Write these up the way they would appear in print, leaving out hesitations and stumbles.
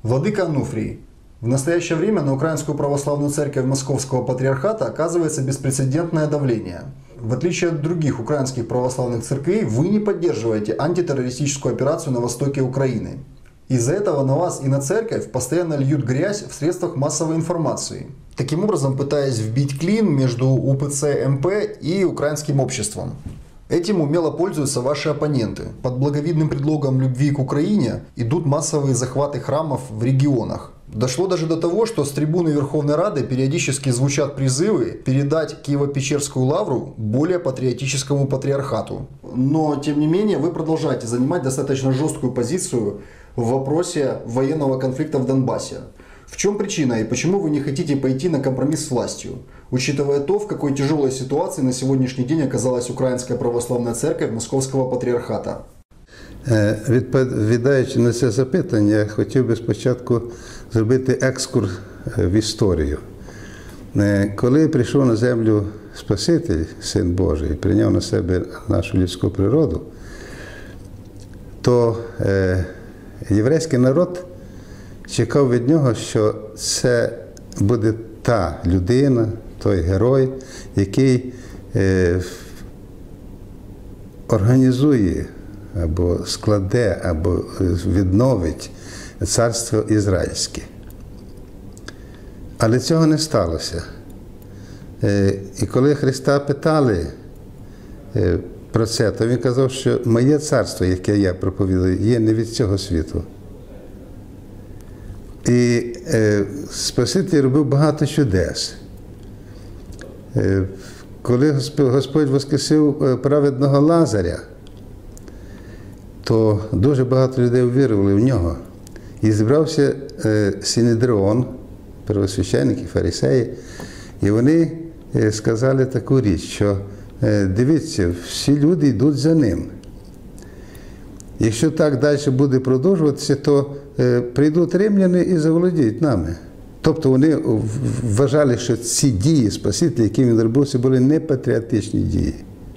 Владыка Ануфрий. В настоящее время на Украинскую православную церковь Московского патриархата оказывается беспрецедентное давление. В отличие от других украинских православных церквей, вы не поддерживаете антитеррористическую операцию на востоке Украины. Из-за этого на вас и на церковь постоянно льют грязь в средствах массовой информации. Таким образом, пытаясь вбить клин между УПЦ МП и украинским обществом. Этим умело пользуются ваши оппоненты. Под благовидным предлогом любви к Украине идут массовые захваты храмов в регионах. Дошло даже до того, что с трибуны Верховной Рады периодически звучат призывы передать Киево-Печерскую лавру более патриотическому патриархату. Но, тем не менее, вы продолжаете занимать достаточно жесткую позицию в вопросе военного конфликта в Донбассе. В чем причина и почему вы не хотите пойти на компромисс с властью, учитывая то, в какой тяжелой ситуации на сегодняшний день оказалась Украинская православная церковь Московского патріархата? Відповідаючи на це запитання, я хотів би спочатку зробити екскурс в історію. Коли прийшов на землю Спаситель, Син Божий, і прийняв на себе нашу людську природу, то єврейський народ чекав від нього, що це буде та людина, той герой, який організує або складе, або відновить царство ізраїльське. Але цього не сталося. І коли Христа питали про це, то Він казав, що моє царство, яке я проповідую, є не від цього світу. І Спаситель робив багато чудес. Коли Господь воскресив праведного Лазаря, то дуже багато людей увірували в нього. І зібрався Синедріон, первосвященники, фарисеї, і вони сказали таку річ, що дивіться, всі люди йдуть за ним. Якщо так далі буде продовжуватися, то прийдуть римляни і заволодіють нами. Тобто вони вважали, що ці дії Спасителя, які він робив, це були не патріотичні дії.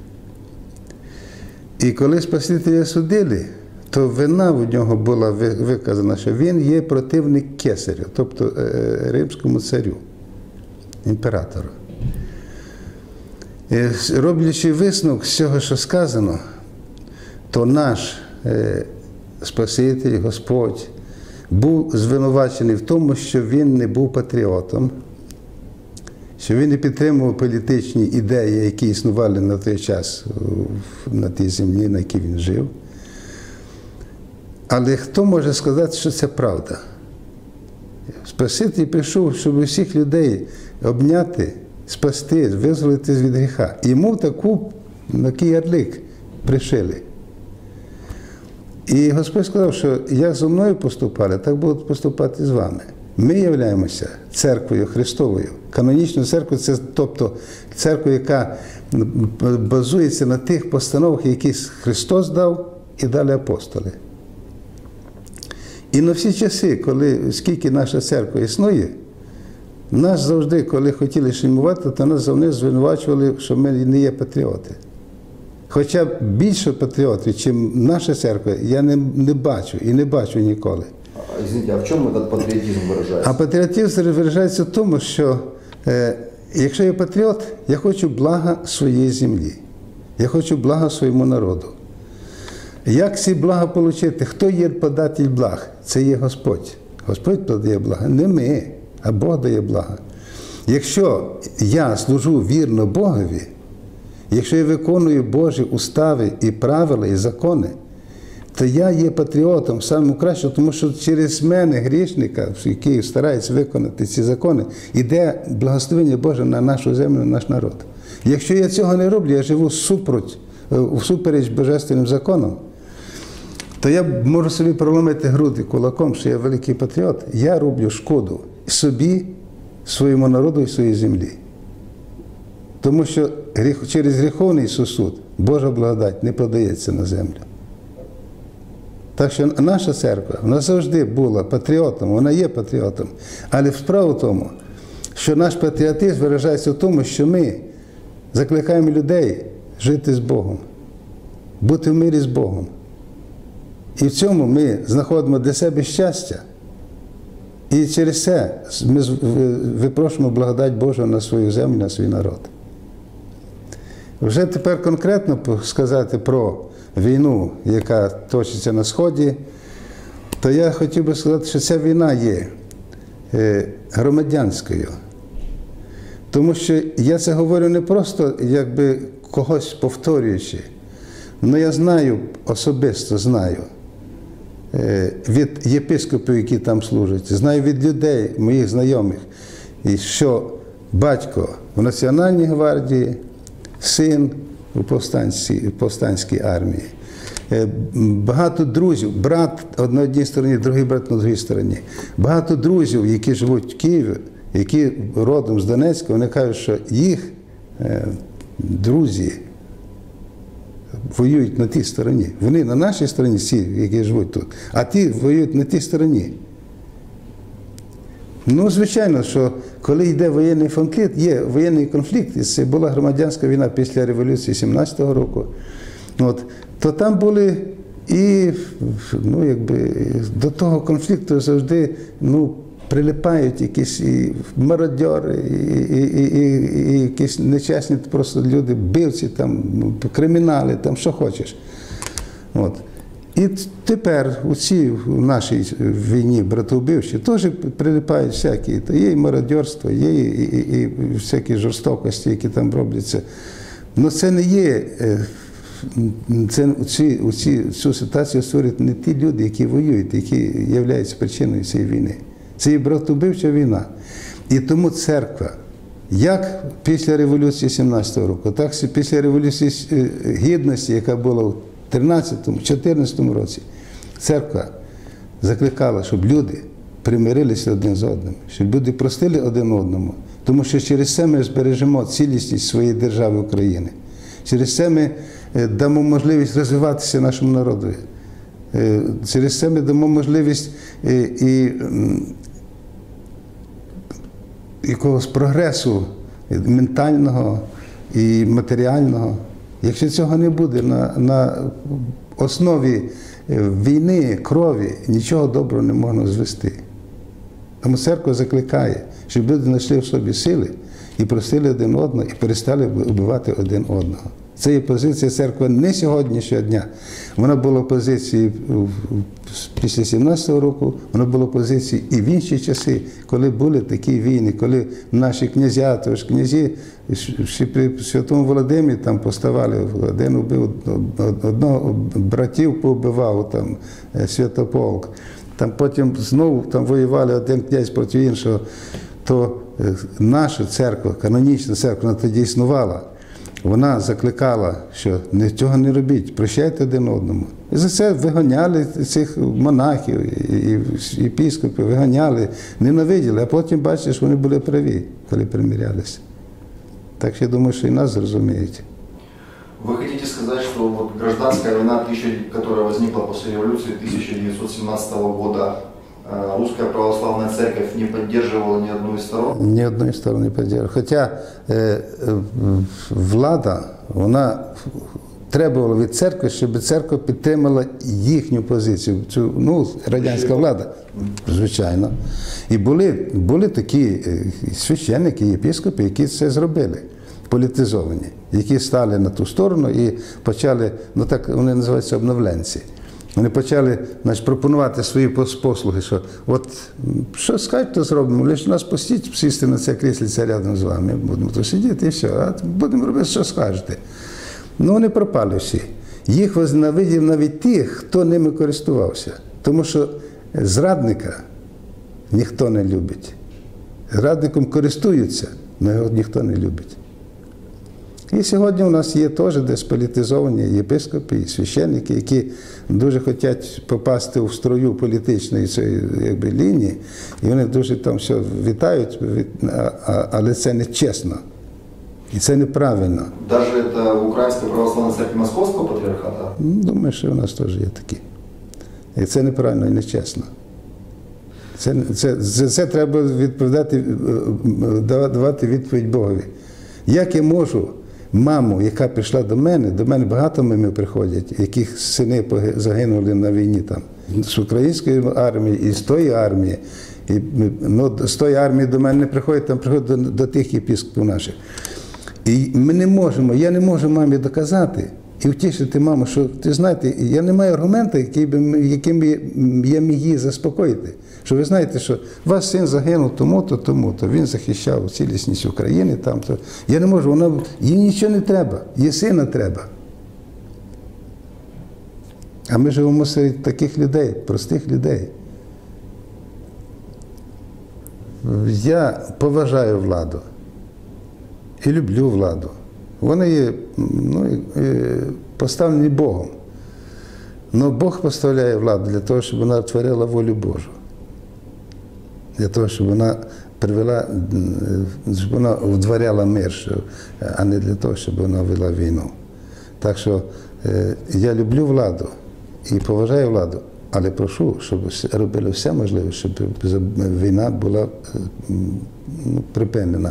І коли Спасителя судили, то вина в нього була виказана, що він є противник кесарю, тобто римському царю, імператору. І роблячи висновок з цього, що сказано, то наш Спаситель, Господь, був звинувачений в тому, що він не був патріотом, що він не підтримував політичні ідеї, які існували на той час на тій землі, на якій він жив. Але хто може сказати, що це правда? Спаситель прийшов, щоб усіх людей обняти, спасти, визволити від гріха. Йому такий ярлик пришили. І Господь сказав, що як зо мною поступали, так будуть поступати з вами. Ми являємося церквою Христовою. Канонічна церква – це тобто церква, яка базується на тих постановах, які Христос дав і дали апостоли. І на всі часи, скільки наша церква існує, нас завжди, коли хотіли шельмувати, то нас завжди звинувачували, що ми не є патріоти. Хоча більше патріотів, ніж наша церква, я не бачу і не бачу ніколи. Извините, а в чому этот патріотизм виражається? А патріотизм виражається в тому, що якщо я патріот, я хочу блага своєї землі. Я хочу блага своєму народу. Як ці блага отримати? Хто є податель благ? Це є Господь. Господь подає блага. Не ми, а Бог дає блага. Якщо я служу вірно Богові, якщо я виконую Божі устави і правила, і закони, то я є патріотом самим кращим, тому що через мене, грішника, який старається виконати ці закони, йде благословення Боже на нашу землю, на наш народ. Якщо я цього не роблю, я живу всупереч божественним законам, то я можу собі проломити груди кулаком, що я великий патріот. Я роблю шкоду собі, своєму народу і своїй землі. Тому що через гріховний сосуд Божа благодать не подається на землю. Так що наша церква, вона завжди була патріотом, вона є патріотом. Але справа в тому, що наш патріотизм виражається в тому, що ми закликаємо людей жити з Богом, бути в мирі з Богом. І в цьому ми знаходимо для себе щастя. І через це ми випрошуємо благодать Божу на свою землю, на свій народ. Вже тепер конкретно сказати про війну, яка точиться на Сході, то я хотів би сказати, що ця війна є громадянською. Тому що я це говорю не просто, якби когось повторюючи, але я знаю, особисто знаю, від єпископів, які там служать, знаю від людей, моїх знайомих, і що батько в Національній гвардії, син у повстанській армії. Багато друзів, брат на одній стороні, другий брат на другій стороні. Багато друзів, які живуть в Києві, які родом з Донецька, вони кажуть, що їх друзі воюють на тій стороні. Вони на нашій стороні, всі, які живуть тут, а ті воюють на тій стороні. Ну, звичайно, що коли йде воєнний конфлікт, є воєнний конфлікт, і це була громадянська війна після революції 17-го року, то там були і, до того конфлікту завжди, прилипають якісь і мародьори, і якісь нечесні просто люди, бивці, там, кримінали, там, що хочеш. І тепер у цій нашій війні братовбивчі теж прилипають всякі. Є і мародьорство, є і всякі жорстокості, які там робляться. Але це не є, цю ситуацію створюють не ті люди, які воюють, які являються причиною цієї війни. Це є братовбивча війна. І тому церква, як після революції 17-го року, так і після революції гідності, яка була в 13-14 році, церква закликала, щоб люди примирилися один з одним, щоб люди простили один одному, тому що через це ми збережемо цілісність своєї держави України. Через це ми дамо можливість розвиватися нашому народу. Через це ми дамо можливість і якогось прогресу ментального і матеріального. Якщо цього не буде на основі війни, крові, нічого доброго не можна звести. Тому церква закликає, щоб люди знайшли в собі сили і простили один одного, і перестали вбивати один одного. Це є позиція церкви не сьогоднішнього дня. Вона була позицією після 17-го року, вона була позицією і в інші часи, коли були такі війни, коли наші князя, тож князі ще при Святому Володимирі там поставали, один убив, одного братів повбивав, там, Святополк, там потім знову там воювали один князь проти іншого, то наша церква, канонічна церква, вона тоді існувала. Вона закликала, що цього не робіть, прощайте один одному. І за це виганяли цих монахів, і єпископи виганяли, ненавиділи, а потім бачиш, вони були праві, коли примирялися. Так що я думаю, що і нас зрозуміють. Вы хотите сказать, что вот гражданская война, которая возникла после революции 1917 года, Русская Православная Церковь не поддерживала ни одну из сторон? Ни одной из сторон не поддерживала. Хоча влада, вона требувала від церкви, щоб церква підтримала їхню позицію. Радянська влада, звичайно. І були такі священники, єпископи, які це зробили, політизовані, які стали на ту сторону і почали, так вони називаються обновленці. Вони почали, пропонувати свої послуги, що от що скажуть, то зробимо, лише нас пустіть сісти на це крісліце рядом з вами, будемо тут сидіти і все, а будемо робити, що скажете. Вони пропали всі. Їх возненавидів навіть тих, хто ними користувався. Тому що зрадника ніхто не любить. Зрадником користуються, але його ніхто не любить. І сьогодні у нас є теж десь політизовані єпископи і священники, які дуже хочуть попасти в струю політичної цієї лінії, і вони дуже там все вітають, але це не чесно. І це неправильно. Даже це в Українській Православній Церкві Московського Патріархату? Думаю, що у нас теж є такі. І це неправильно і нечесно. Це треба давати відповідь Богові. Як я можу маму, яка прийшла до мене багато мамів приходять, яких сини загинули на війні там, з української армії і з тої армії, з тої армії до мене не приходять, там приходять до тих єпископів наших. І ми не можемо, я не можу мамі доказати і втішити маму, що, ти знаєте, я не маю аргументу, яким я міг її заспокоїти. Що ви знаєте, що ваш син загинув тому-то, тому-то, він захищав цілісність України, там-то. Я не можу, їй нічого не треба, їй сина треба. А ми живемо серед таких людей, простих людей. Я поважаю владу і люблю владу. Вони є поставлені Богом. Але Бог поставляє владу для того, щоб вона творила волю Божу. Для того, щоб вона привела, щоб вона вдворяла мир, а не для того, щоб вона вела війну. Так що я люблю владу і поважаю владу, але прошу, щоб робили все можливе, щоб війна була припинена.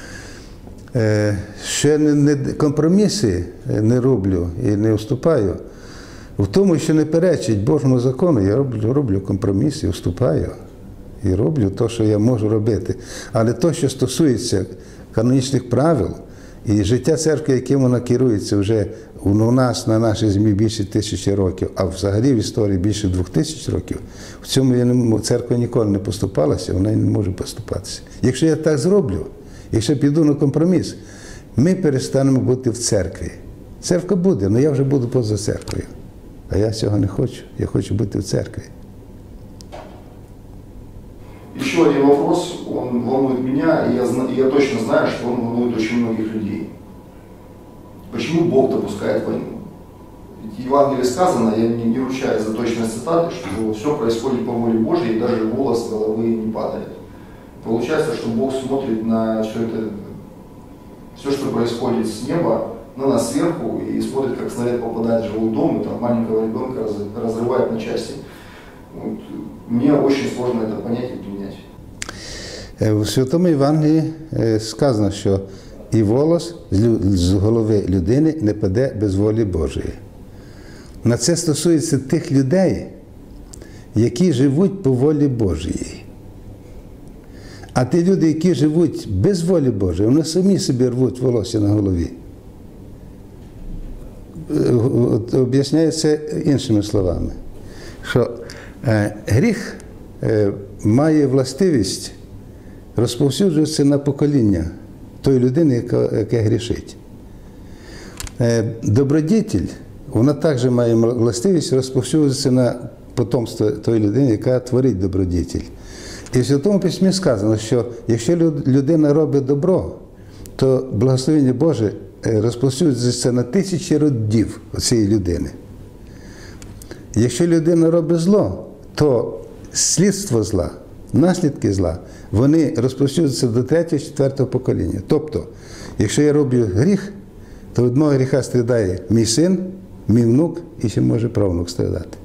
Ще компроміси не роблю і не уступаю. В тому, що не перечить Божому закону, я роблю компроміси, уступаю. І роблю те, що я можу робити. Але те, що стосується канонічних правил і життя церкви, яким вона керується вже у нас, на нашій землі більше 1000 років, а взагалі в історії більше 2000 років, в цьому церква ніколи не поступалася, вона і не може поступатися. Якщо я так зроблю, якщо піду на компроміс, ми перестанемо бути в церкві. Церква буде, але я вже буду поза церквою. А я цього не хочу. Я хочу бути в церкві. Еще один вопрос, он волнует меня, и я точно знаю, что он волнует очень многих людей. Почему Бог допускает войну? Ведь в Евангелии сказано, я не ручаюсь за точность цитаты, что все происходит по воле Божьей, и даже волос с головы не падает. Получается, что Бог смотрит на все, что происходит с неба, на нас сверху, и смотрит, как снаряд попадает в жилой дом, и там маленького ребенка разрывает на части. Вот. Мне очень сложно это понять и принять. В Святому Євангелії сказано, що і волос з голови людини не паде без волі Божої. На це стосується тих людей, які живуть по волі Божої. А ті люди, які живуть без волі Божої, вони самі собі рвуть волосся на голові. Об'ясняється іншими словами, що гріх має властивість розповсюджуватися на покоління тої людини, яка грішить. Добродітель, вона також має властивість розповсюджуватися на потомство тої людини, яка творить добродітель. І в Святому Письмі сказано, що якщо людина робить добро, то благословення Боже розповсюджується на 1000 родів цієї людини. Якщо людина робить зло, то слідство зла, наслідки зла, вони розповсюджуються до 3-4 покоління. Тобто, якщо я роблю гріх, то від мого гріха страдає мій син, мій внук і ще може правнук страдати.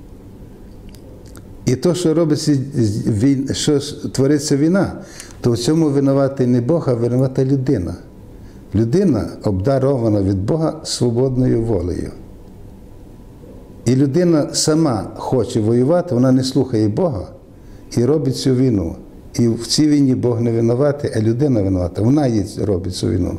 І то, що робиться, що твориться війна, то в цьому винуватий не Бог, а винувата людина. Людина обдарована від Бога свободною волею. І людина сама хоче воювати, вона не слухає Бога і робить цю війну. І в цій війні Бог не винуватий, а людина винувата. Вона її робить цю війну.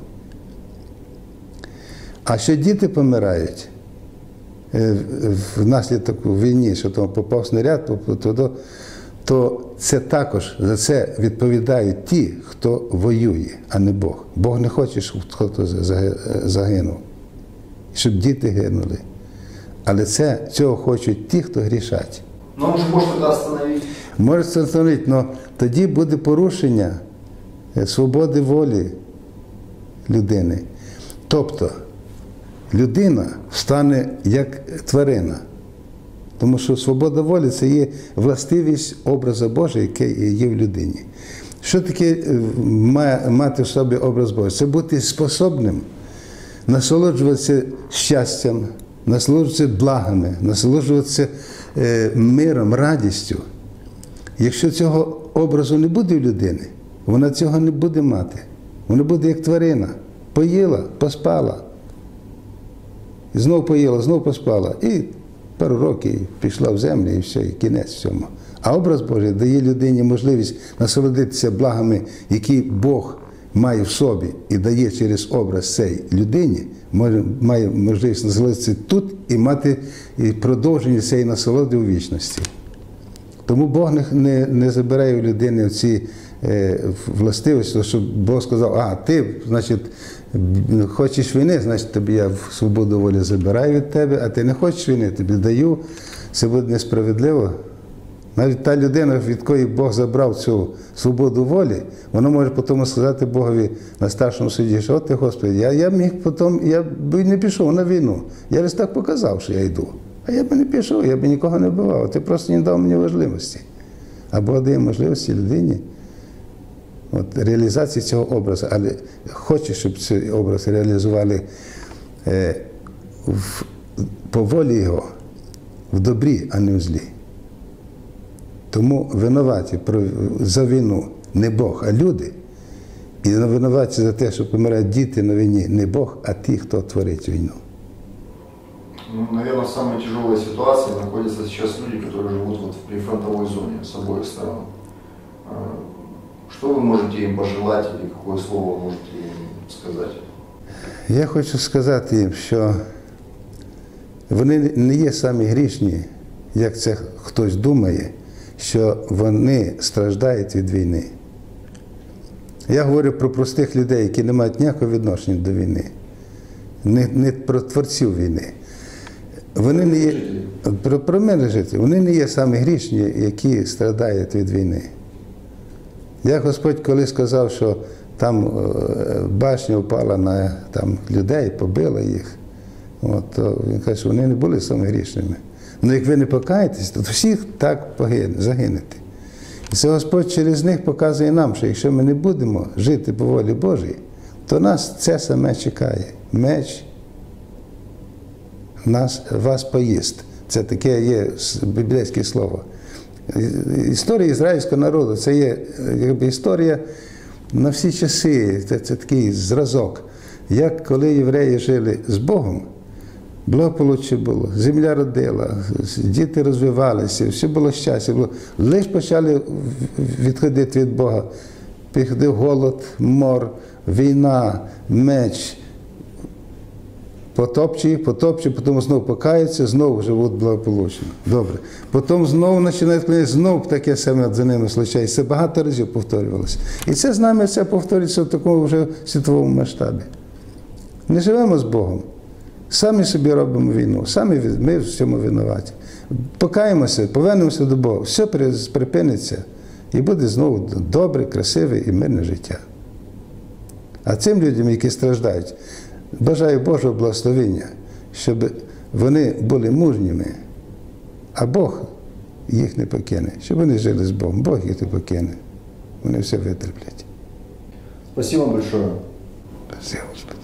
А що діти помирають внаслідок війни, що там попав снаряд, то це також за це відповідають ті, хто воює, а не Бог. Бог не хоче, щоб хтось загинув, щоб діти гинули. Але цього хочуть ті, хто грішать. Но он же может это остановить. Може остановити, але тоді буде порушення свободи волі людини. Тобто людина стане як тварина. Тому що свобода волі – це є властивість образу Божого, який є в людині. Що таке мати в собі образ Божий? Це бути способним насолоджуватися щастям, насолоджуватися благами, насолоджуватися миром, радістю. Якщо цього образу не буде в людини, вона цього не буде мати. Вона буде як тварина. Поїла, поспала. І знов поїла, знов поспала. І пару років і пішла в землю, і все, і кінець всьому. А образ Божий дає людині можливість насолодитися благами, які Бог має в собі і дає через образ цей людині, має можливість насолодитися тут і мати і продовження цієї насолоди у вічності. Тому Бог не забирає у людини ці властивості, щоб Бог сказав, ти, значить, хочеш війни, значить, тобі я свободу волі забираю від тебе, а ти не хочеш війни, тобі даю. Це буде несправедливо. Навіть та людина, від якої Бог забрав цю свободу волі, вона може потім сказати Богові на старшому суді, що ти, Господи, я міг потім, я б не пішов на війну. Я лише так показав, що я йду. А я б не пішов, я б нікого не вбивав. Ти просто не дав мені можливості. А Бог дає можливості людині реалізації цього образу. Але хоче, щоб цей образ реалізували по волі його, в добрі, а не в злі. Тому винуваті за війну не Бог, а люди. І винуваті за те, що помирають діти на війні, не Бог, а ті, хто творить війну. Ну, наверное, в самой тяжелой ситуации находятся сейчас люди, которые живут вот в прифронтовой зоне с обоих сторон. Что вы можете им пожелать или какое слово вы можете им сказать? Я хочу сказати їм, що вони не є самі грішні, як це хтось думає, що вони страждають від війни. Я говорю про простих людей, які не мають ніякого відношення до війни, не про творців війни. Вони не є, про мене жити, вони не є самі грішні, які страдають від війни. Як Господь коли сказав, що там башня впала на людей, побила їх, то Він каже, що вони не були самі грішними. Але як ви не покаєтесь, то всіх так загинете. І це Господь через них показує нам, що якщо ми не будемо жити по волі Божій, то нас це саме чекає. Меч вас поїсть. Це таке є біблійське слово. Історія ізраїльського народу – це є історія на всі часи, це такий зразок. Як коли євреї жили з Богом, благополуччя було, земля родила, діти розвивалися, все було щастя. Лише почали відходити від Бога. Приходив голод, мор, війна, меч. Потопче, потім знову покаються, знову живуть благополучно. Добре. Потім знову починають клянитися, знову таке саме за ними случається. Це багато разів повторювалося. І це з нами повторюється в такому вже світовому масштабі. Не живемо з Богом. Самі собі робимо війну, самі ми в цьому винуваті. Покаємося, повернемося до Бога, все припиниться і буде знову добре, красиве і мирне життя. А цим людям, які страждають, бажаю Божого благословення, щоб вони були мужніми, а Бог їх не покине, щоб вони жили з Богом. Бог їх не покине. Вони все витерплять. Спасибо большое. Спасибо, Господи.